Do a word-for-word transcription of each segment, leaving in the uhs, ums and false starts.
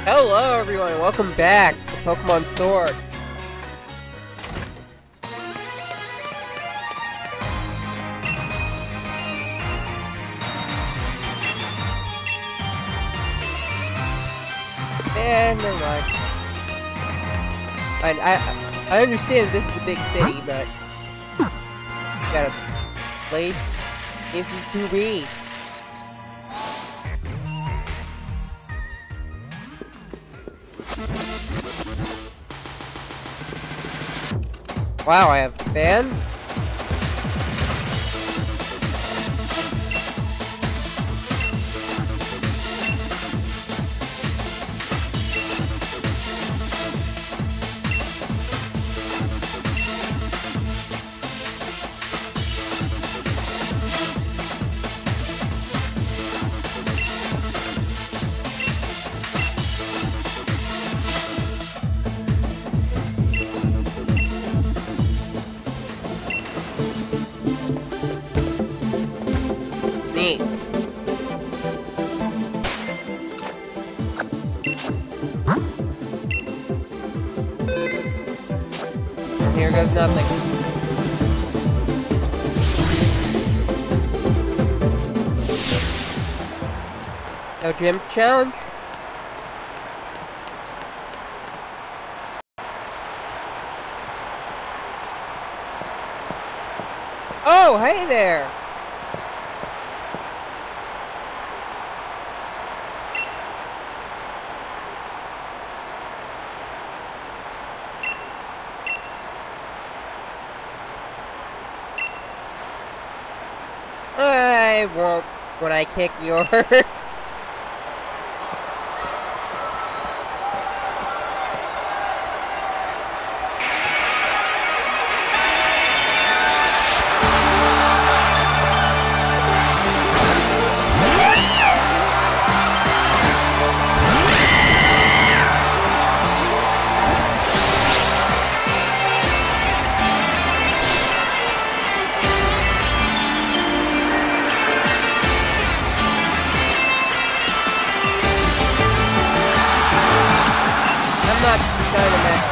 Hello everyone, welcome back to Pokemon Sword. And never mind. Fine, I I understand this is a big city, but you got a place places to be. Wow, I have fans? Neat. Here goes nothing. No gym challenge? Oh, hey there! I won't when I kick yours. I'm not trying to mess.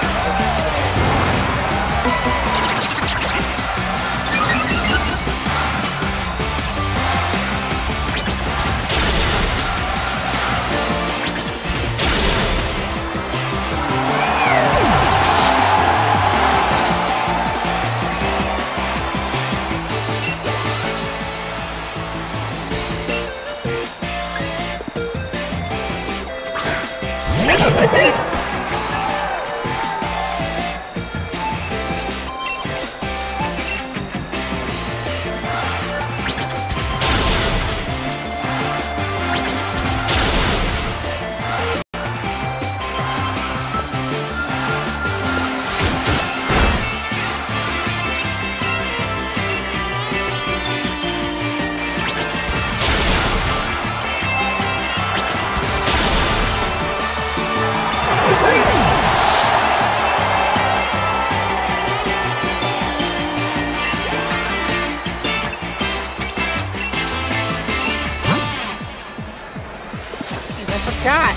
God!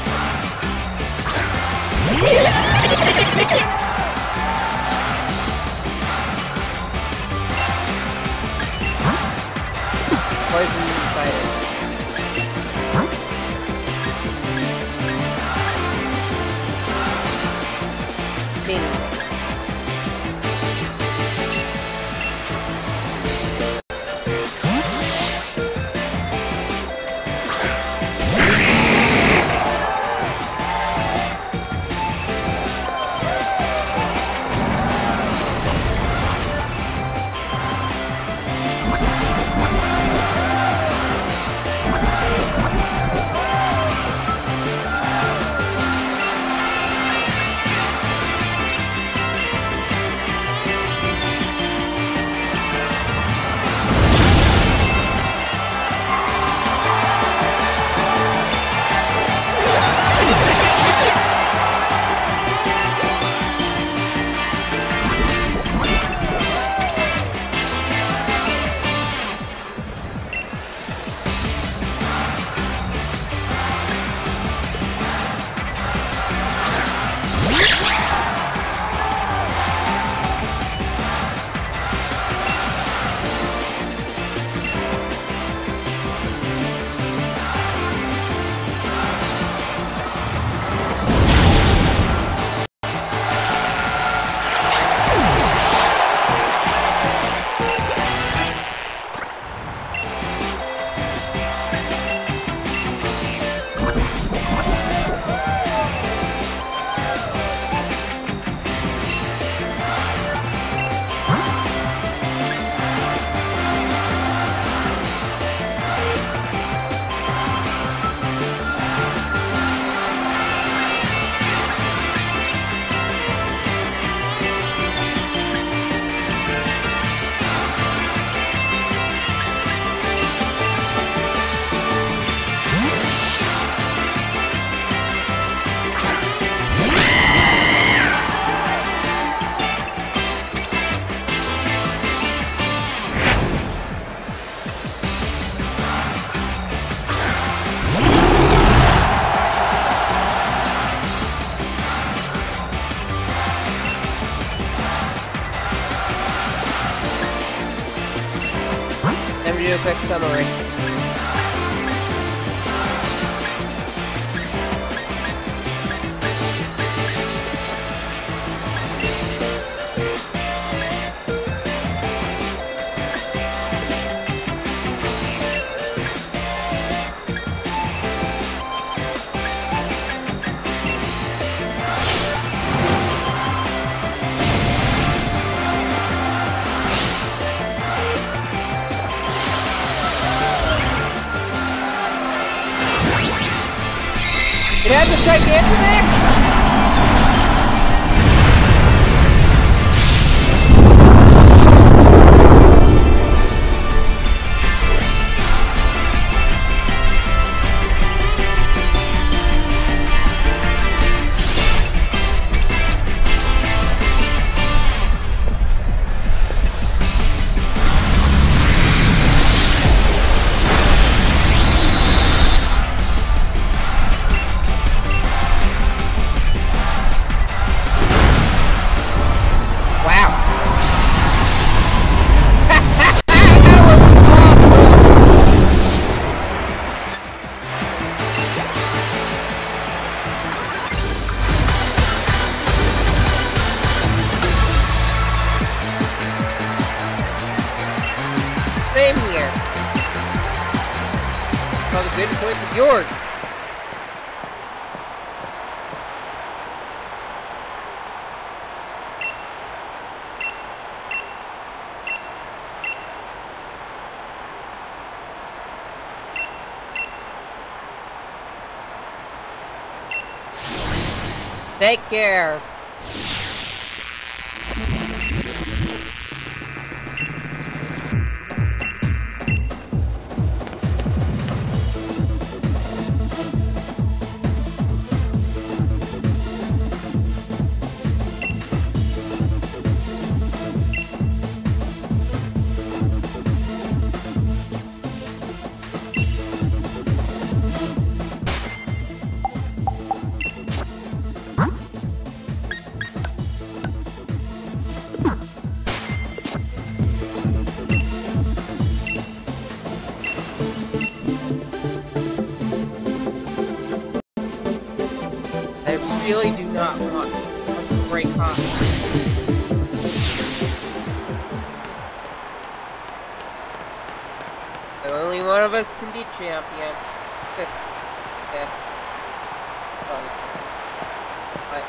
Poison spider. Meaningless. quick summary. It has a Gigantamax? Same here. All the good points of yours. Take care. I really do not want to break off. So only one of us can be champion. Yeah. But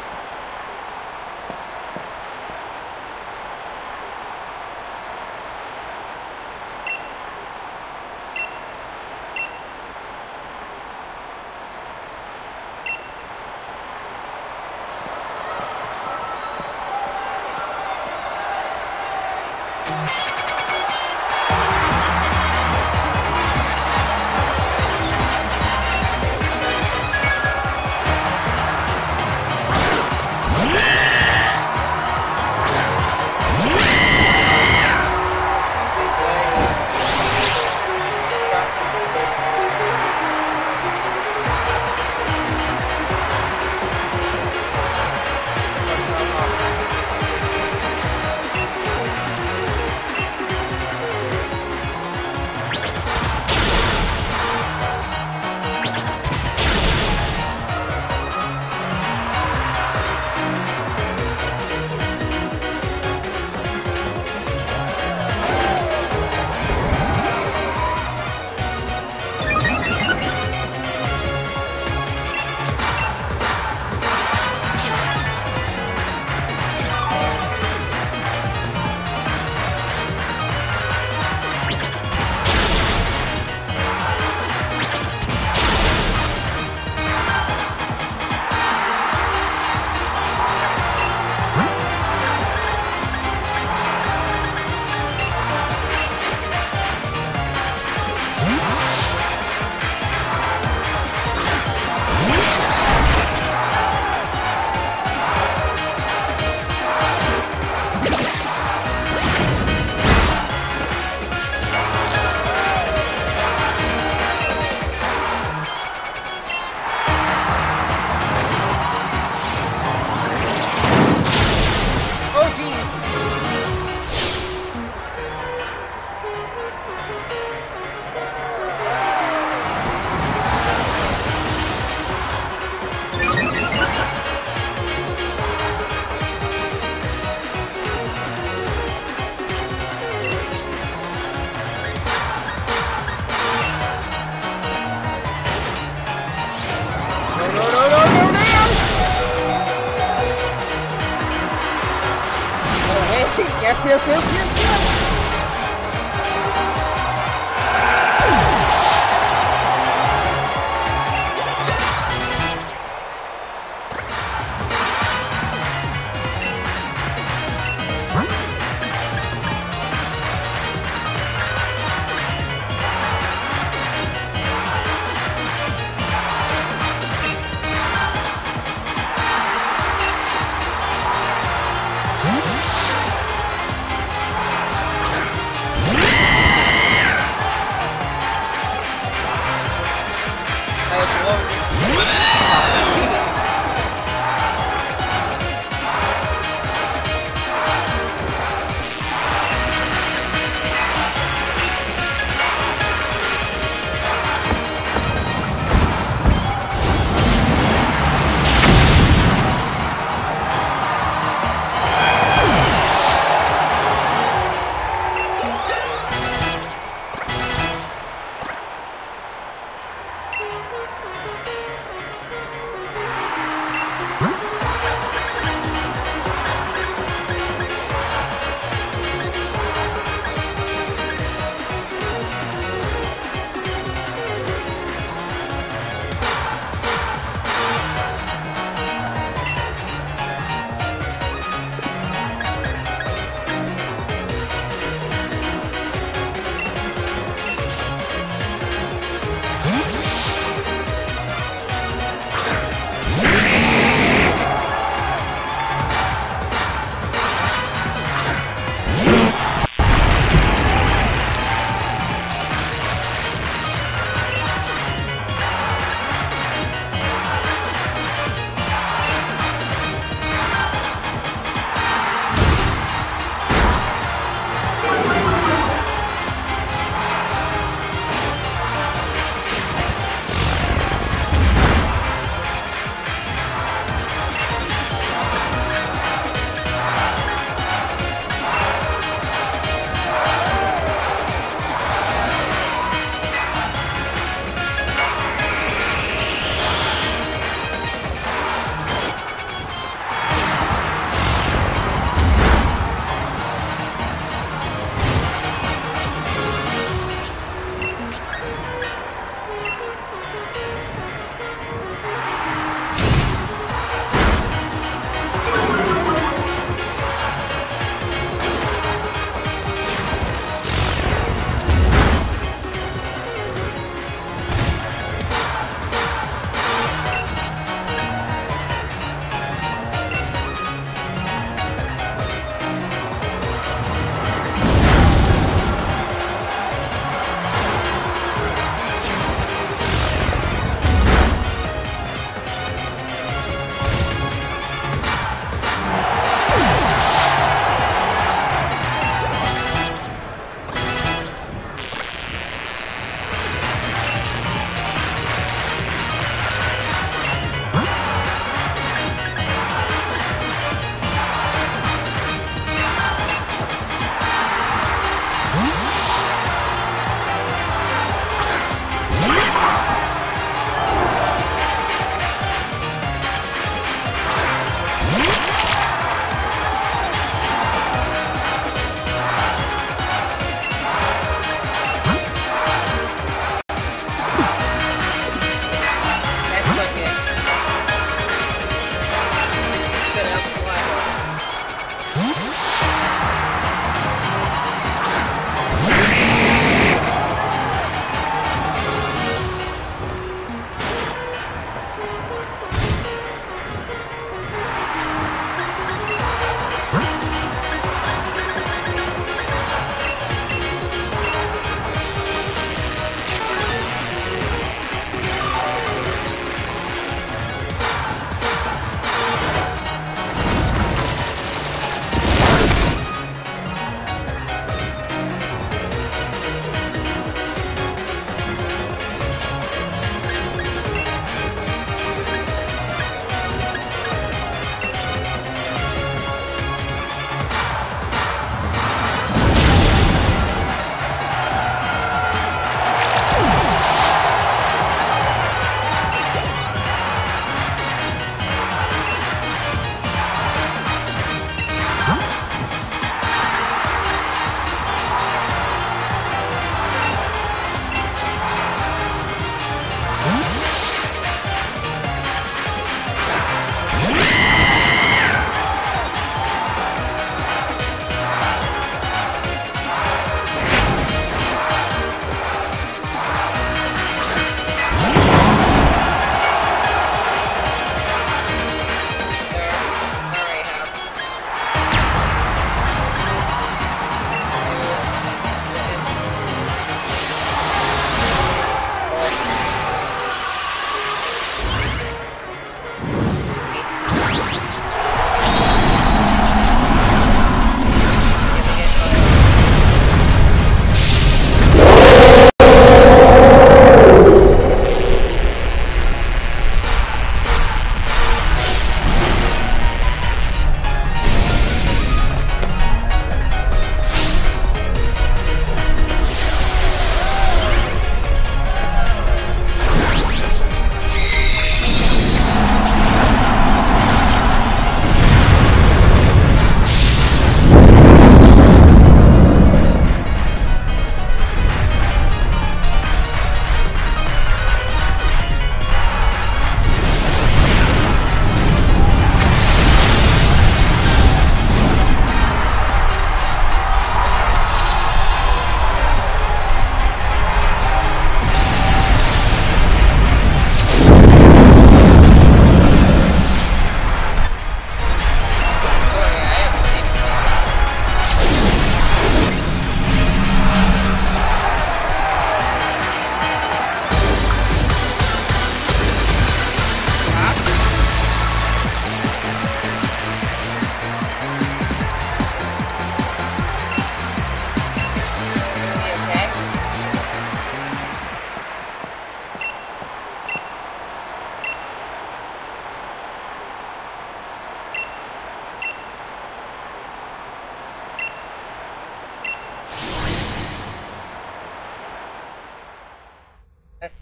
yes, yes, yes, yes.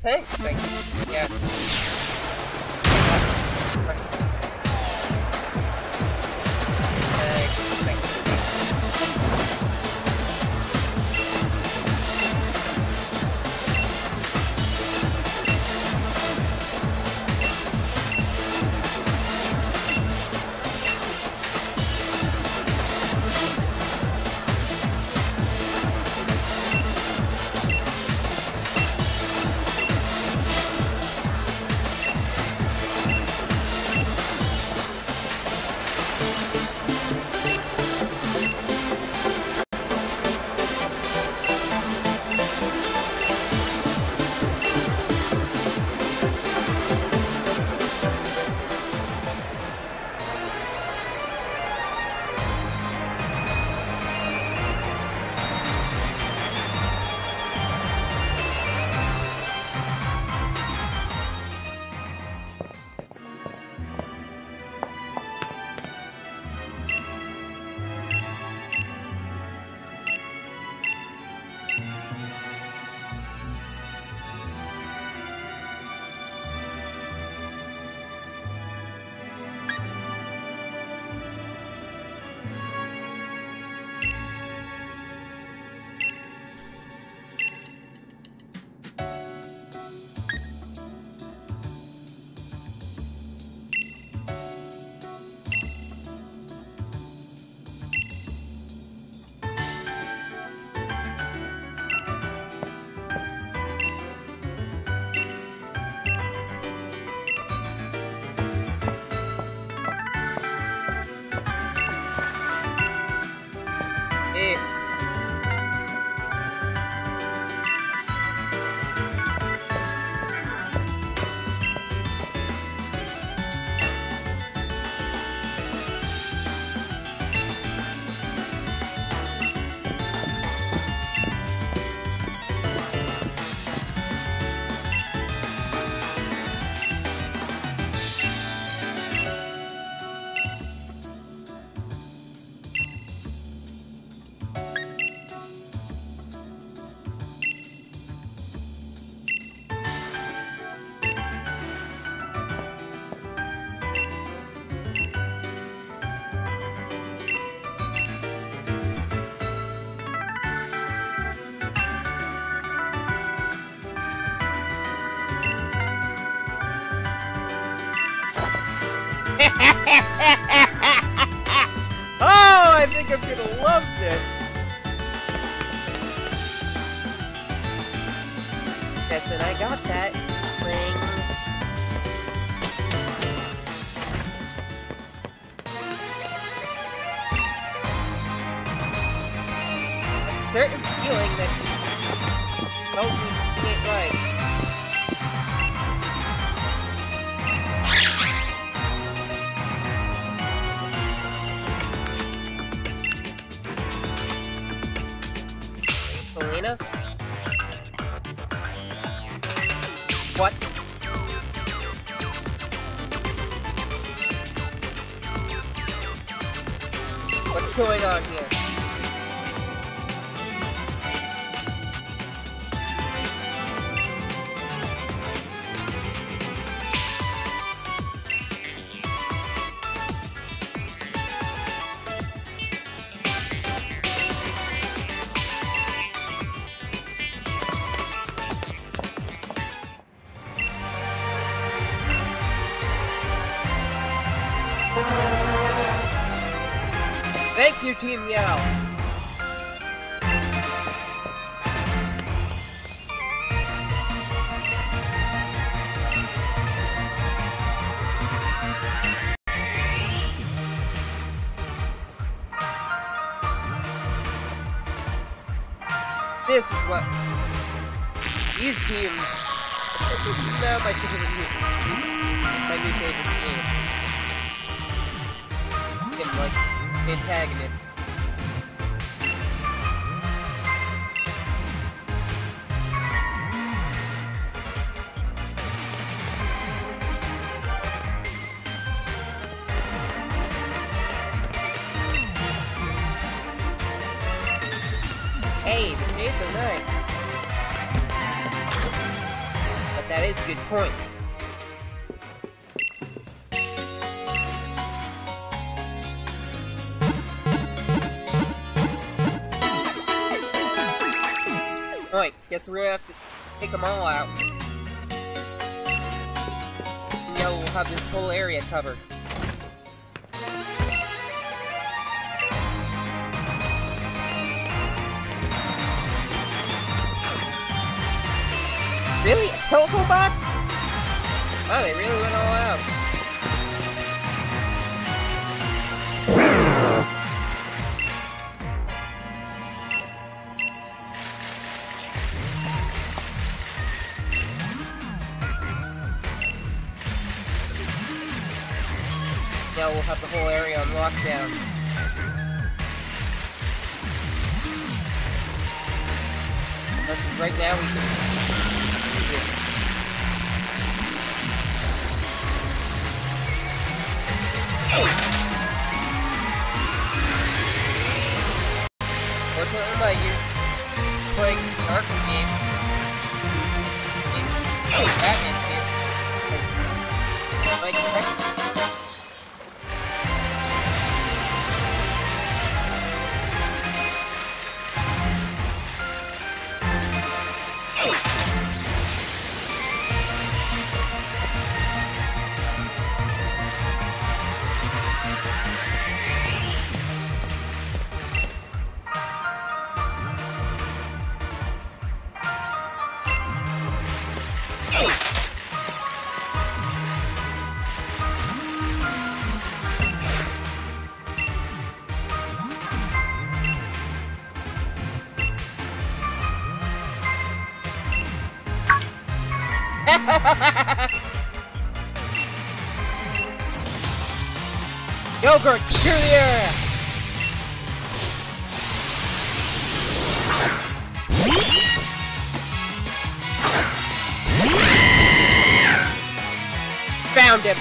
thanks, thank you. Yes. Thanks, thank you. Yes. Oh, I think I'm gonna love this. Yes, and I got that ring. A certain feeling that Goku can't like. Selena? What? What's going on here? Thank you, Team Yao! This is what these teams. This is now my favorite my new favorite game. Get like antagonist. Hey, the shades are nice. that is a good point. Alright, guess we're gonna have to take them all out. And now we'll have this whole area covered. Really? A telephone box? Oh, they really went all out. Now we'll have the whole area on lockdown. But right now we just use it. Fortunately, my youth playing Arkham game means Batman's here. Because my detective. Yogurt, secure the area! Found him!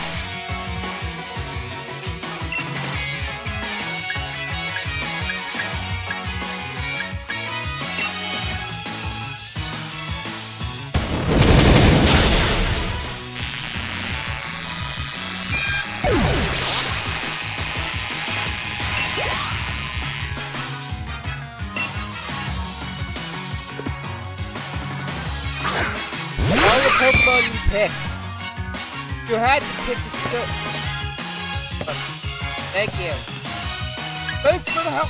Pokemon you pick. You had to pick the skill. Thank you. Thanks for the help.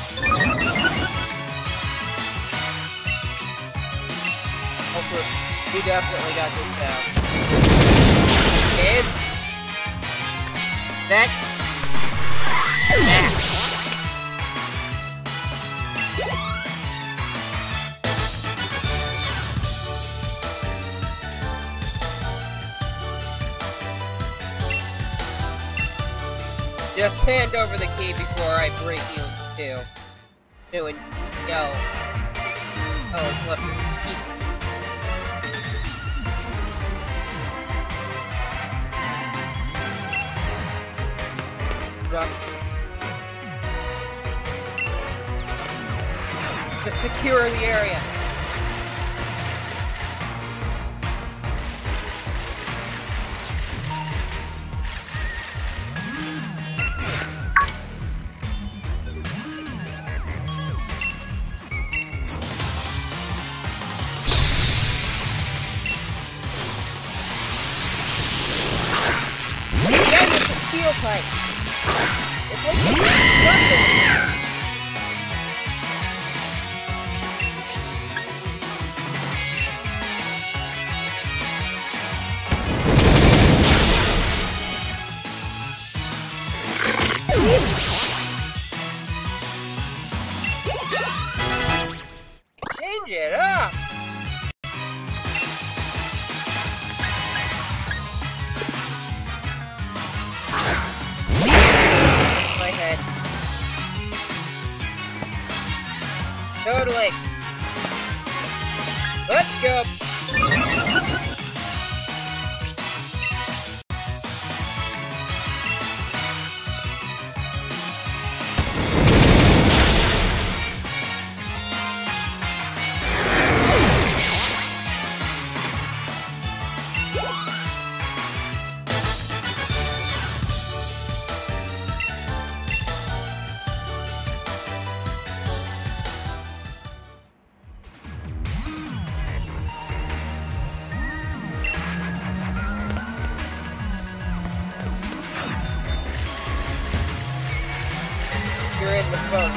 Also, we definitely got this now. And that. That. Just hand over the key before I break you in two. Two and two. Yo. Oh, it's left. Easy. Rock. Secure the area. Pipe. It's like something. Change it up. Totally. Let's go. in the phone.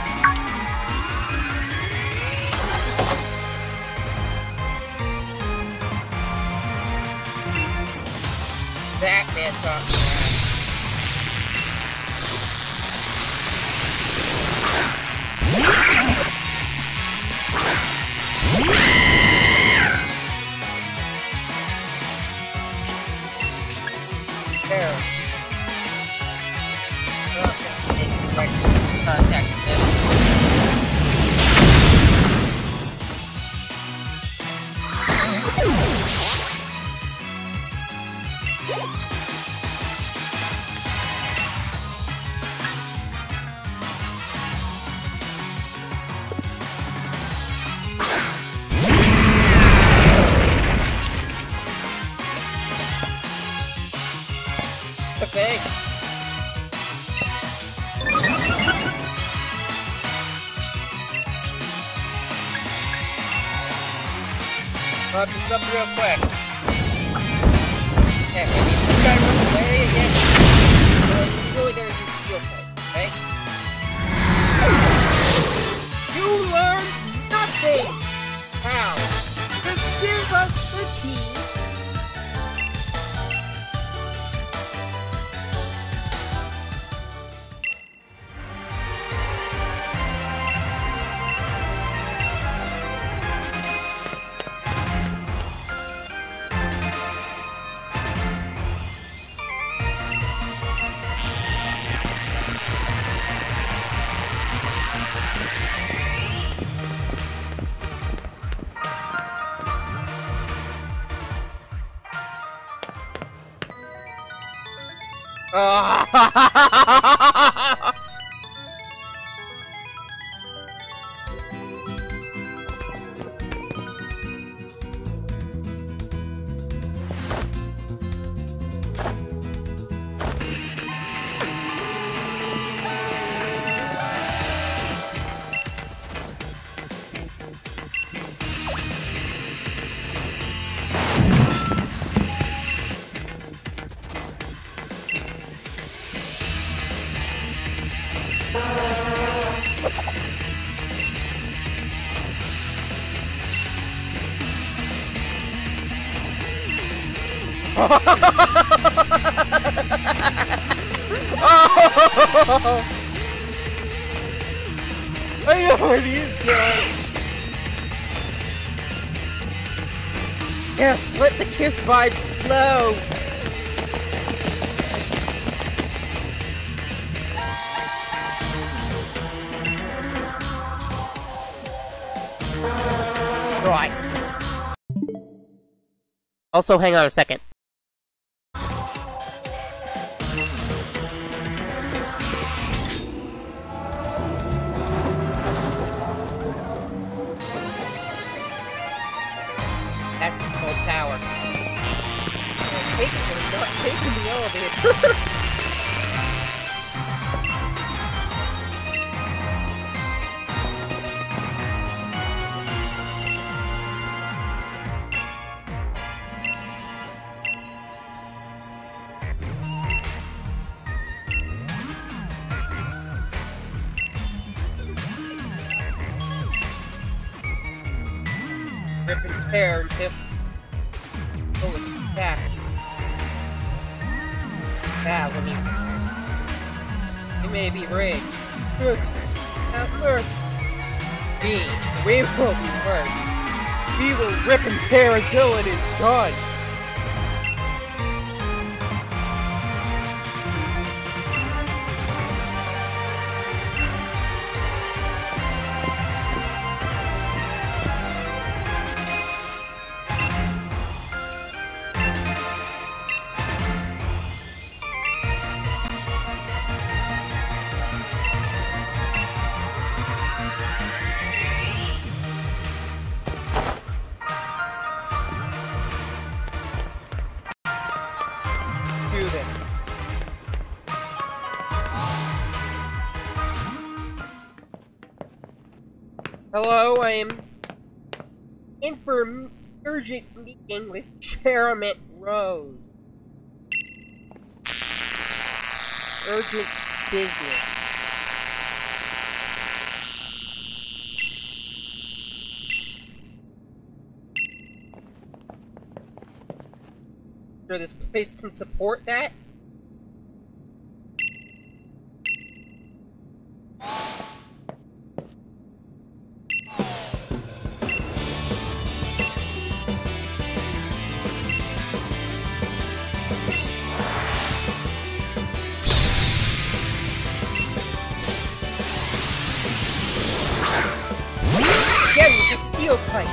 That man talks back. There. Okay. Right. Contact this. Okay. I'll do something real quick. Okay, maybe this guy runs away again. So he's really gonna do steel type, okay? You learned nothing! How? Just give us the key. Oh! I know what he's doing! Yes, let the kiss vibes flow! Right. Also, hang on a second. Tactical tower. Taking the, not taking the elevator. Rip and tear and tip. Oh, it's stacked. Ah, let me. It may be rigged. Good. At first. We, we will be first. We will rip and tear until it is done. Do this. Hello, I am in for an urgent meeting with Chairman Rose. Urgent business. sure this place can support that. Again, with the steel type.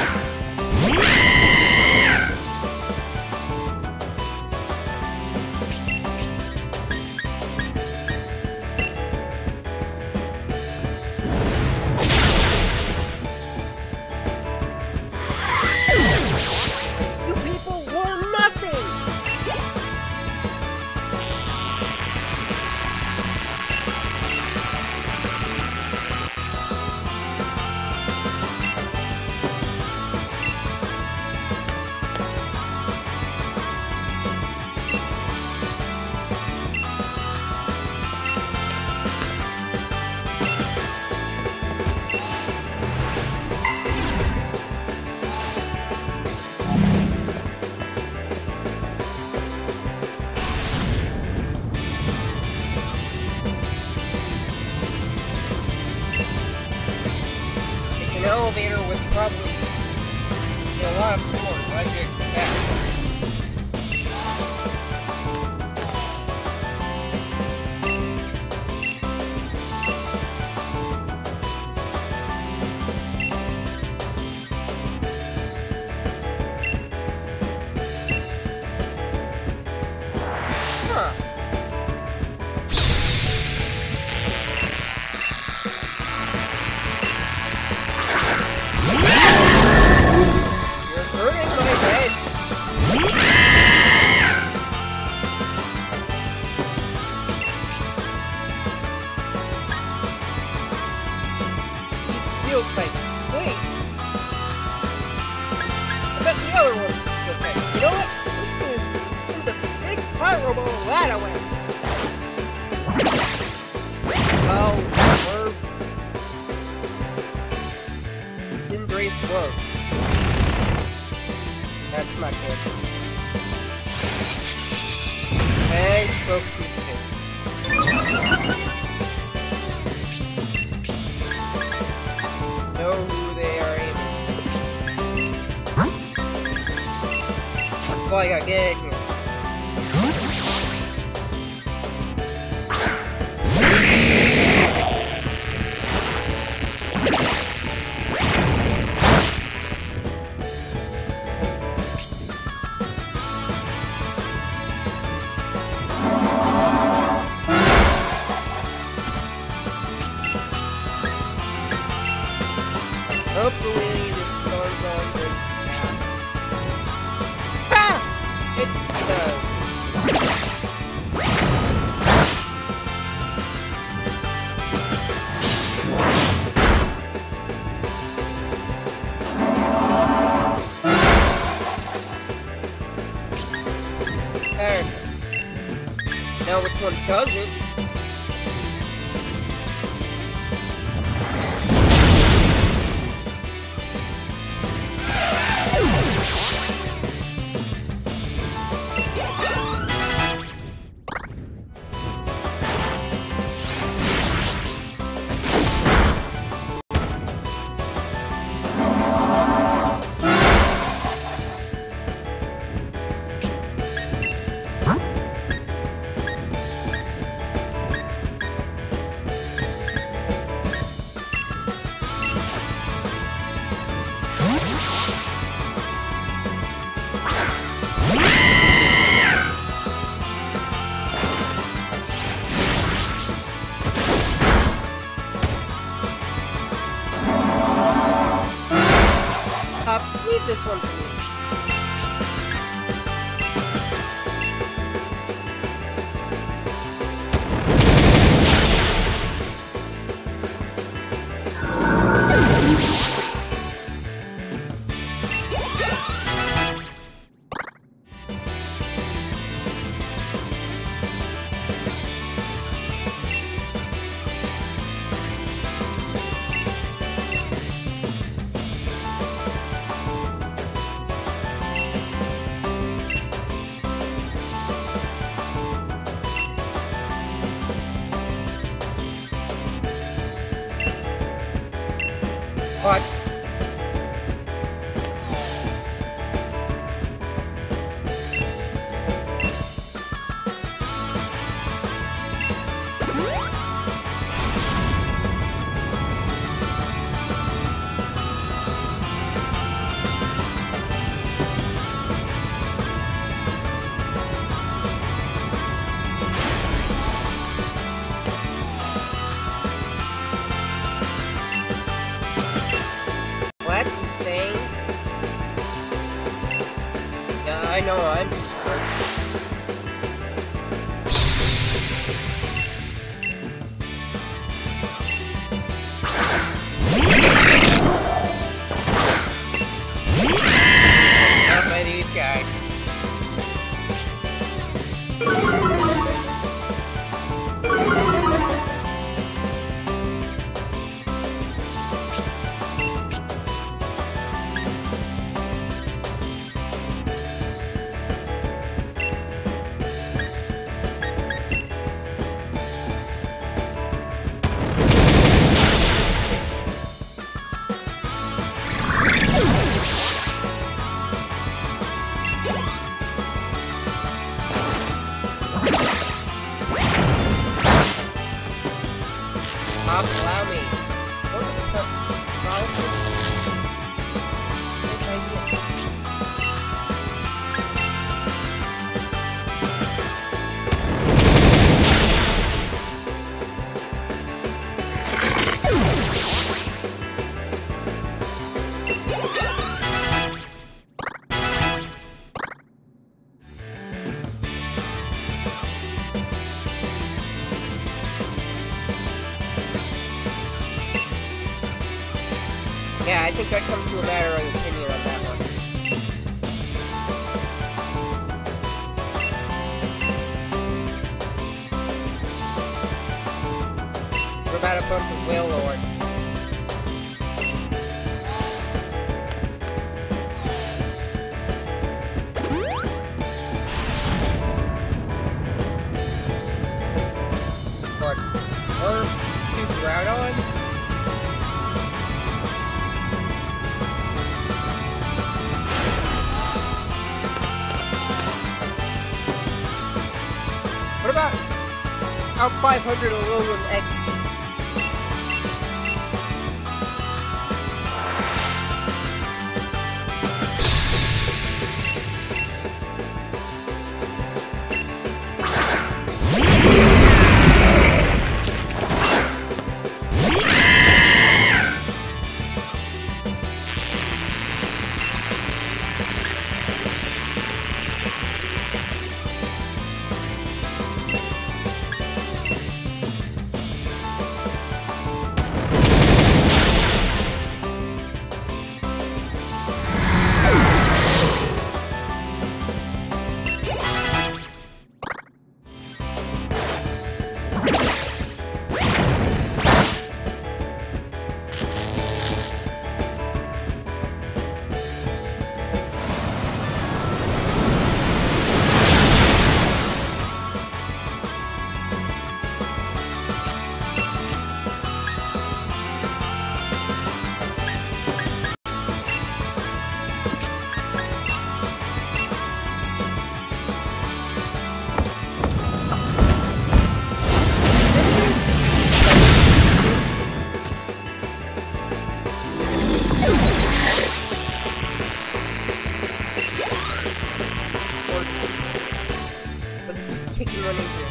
Elevator with probably a lot of floors, like you expect. Huh. Steel types. Wait. I bet the other one's steel type. You know what? I'm just gonna send the big pyro ball that away. Oh, Swerve. It's embrace Swerve. That's not good. Hey, spoke too soon. Know who they are aiming. That's all I gotta get in here. Hopefully this goes on with now. Ah! It does. Perfect. Now which one doesn't? Leave this one for me. What? That's insane. Yeah, I know, I'm sure. Not by these guys. Bob, allow me. What the fuck? Nice idea. Yeah, I think that comes to a matter of opinion on that one. We're about a bunch of whale lord. Or, or, you ground on? What about our five hundred aluminum eggs? Just kicking one in here.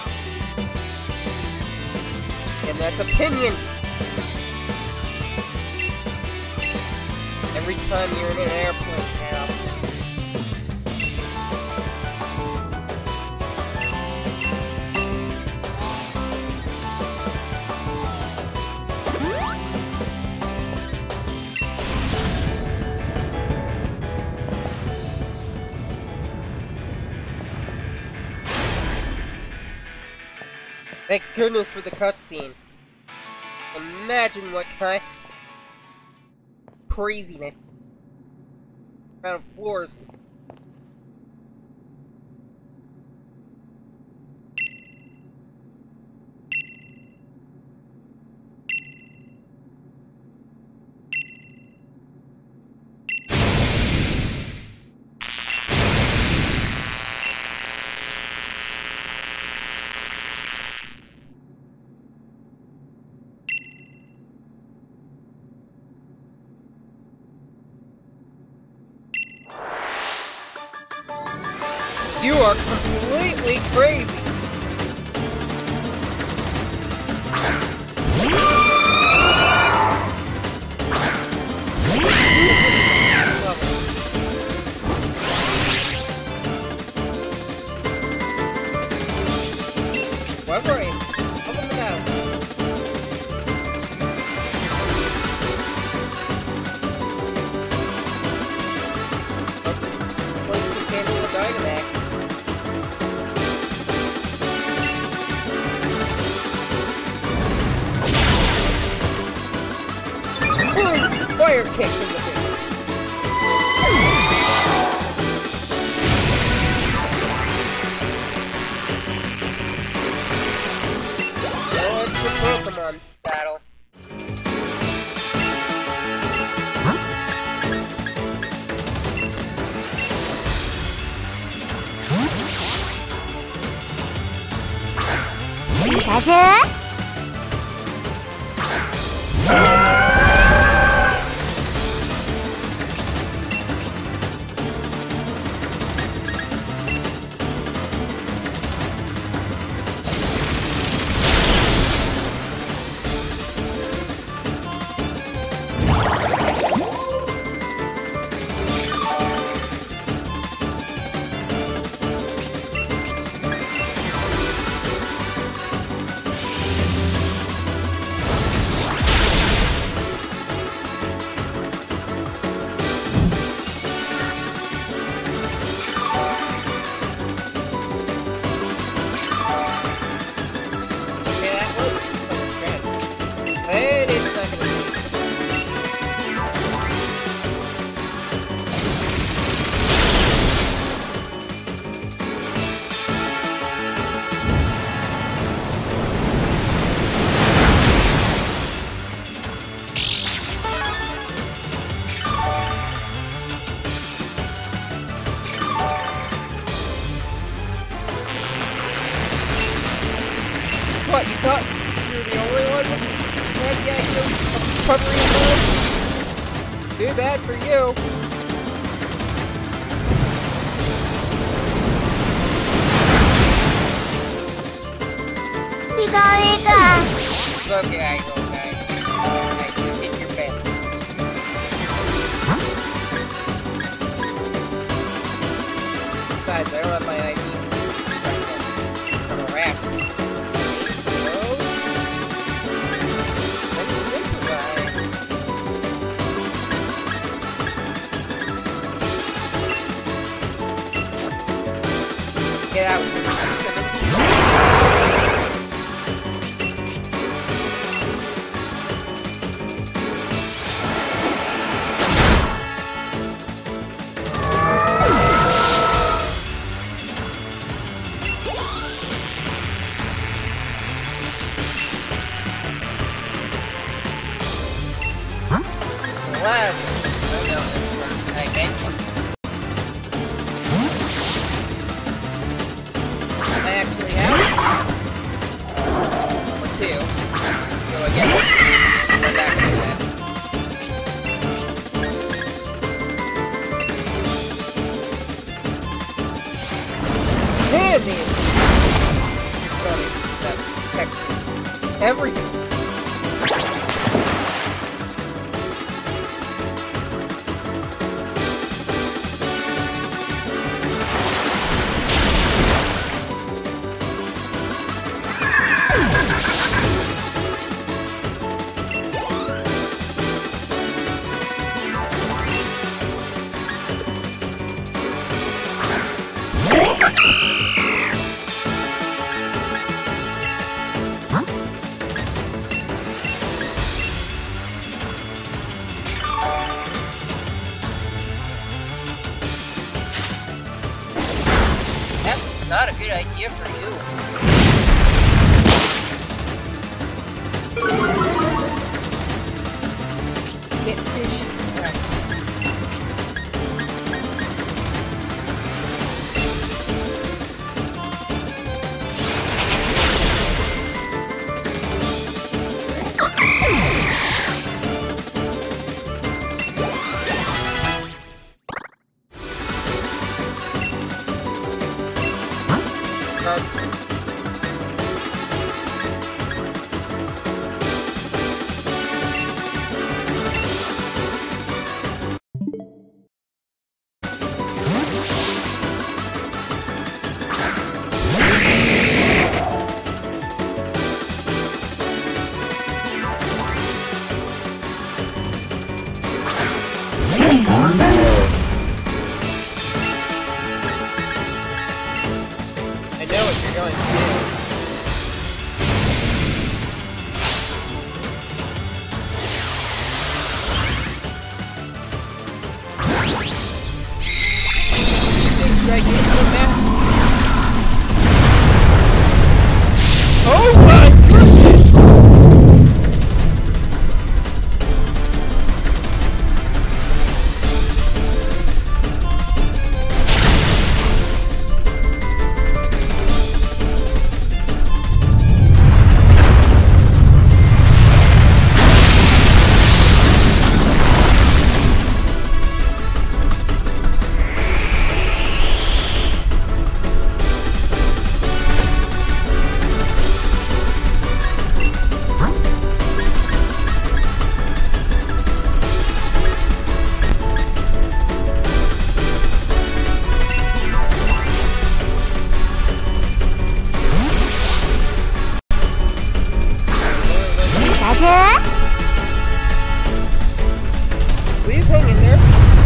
And that's opinion! Every time you're in an airplane now. Thank goodness for the cutscene. Imagine what kind of craziness amount of floors. You are completely crazy! Whatever it is, up in the battle. Let's place the candle in the Dynamax. Fire kick in the face. It's a Pokemon battle. And it's not gonna be. What, you thought you were the only one with recovery mode? Too bad for you. Pika Pika. It's okay, I go, guys. I can hit your fence. Besides, I don't have my I D. I'm a rat. Get out, Simmons. Last, I know this first, I think. I actually have or two. Go again. Go back to that. Candy! Sorry, that text. Everything. That's not a good idea for you. Get fishy swept. Please hang in there.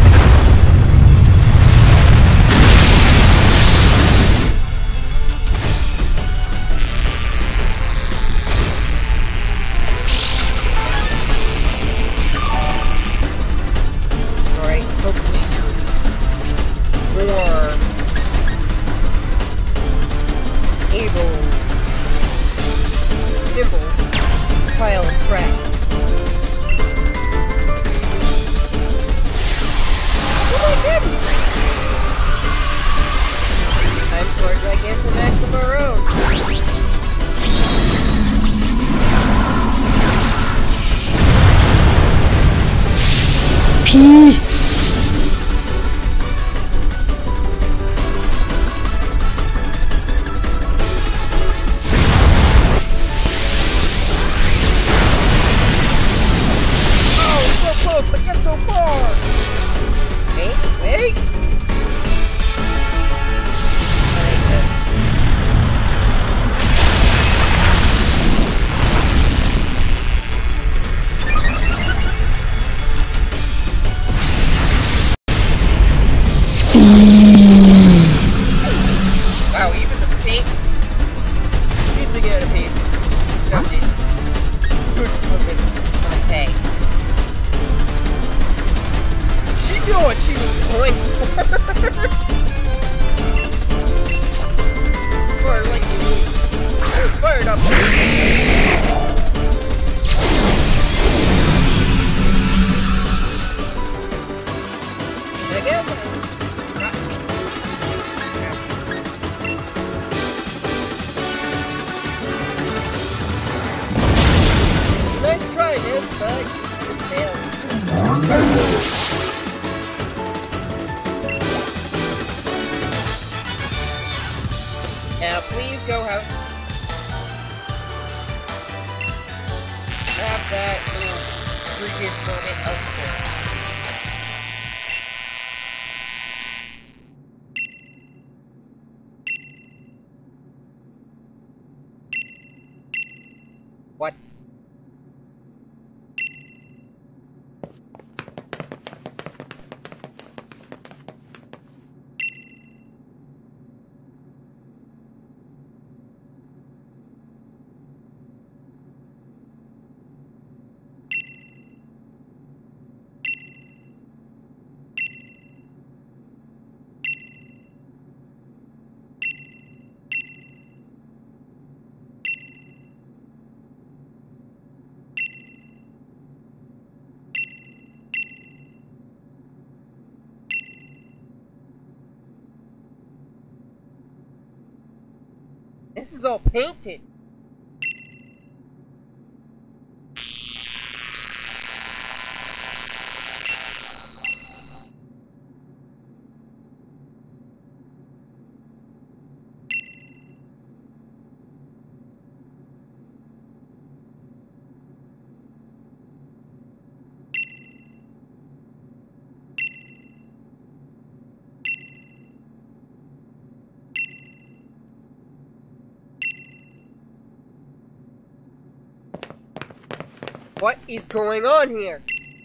Alright, hopefully more able, nimble, this pile of trash. Time for a Gigantamax of our own. P. Oh, so close, but yet so far. Wait, wait. Wow, even the paint needs to get a paint. Nothing good for this Monte. She knew what she was going for. Or like, I was fired up. And again, not nice try, Miss, but you failed. Now, please go out. Have that little previous moment of fun. What? This is all painted. What is going on here?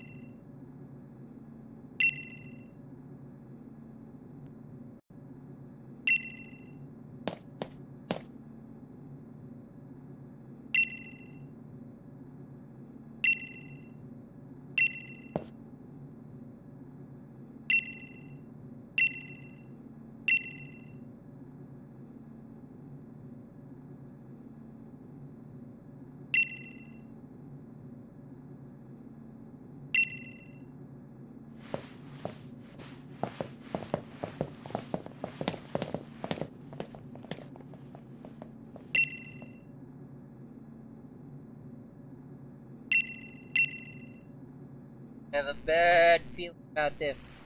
I have a bad feeling about this.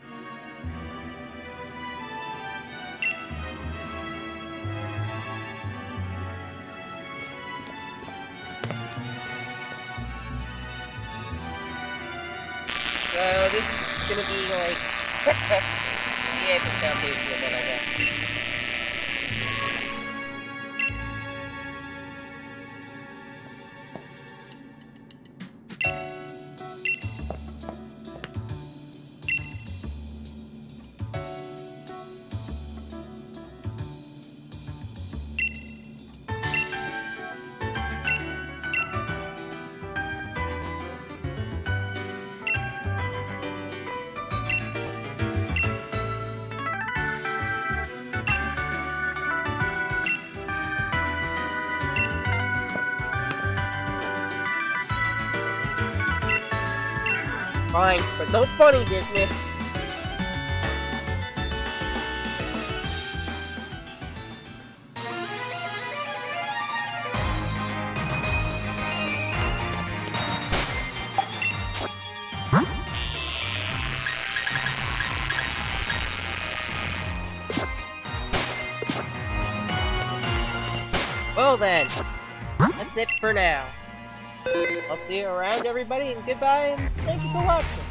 So this is gonna be like the epic foundation of it, I guess. Fine, but no funny business. Well then, that's it for now. I'll see you around, everybody, and goodbye, and thank you for watching.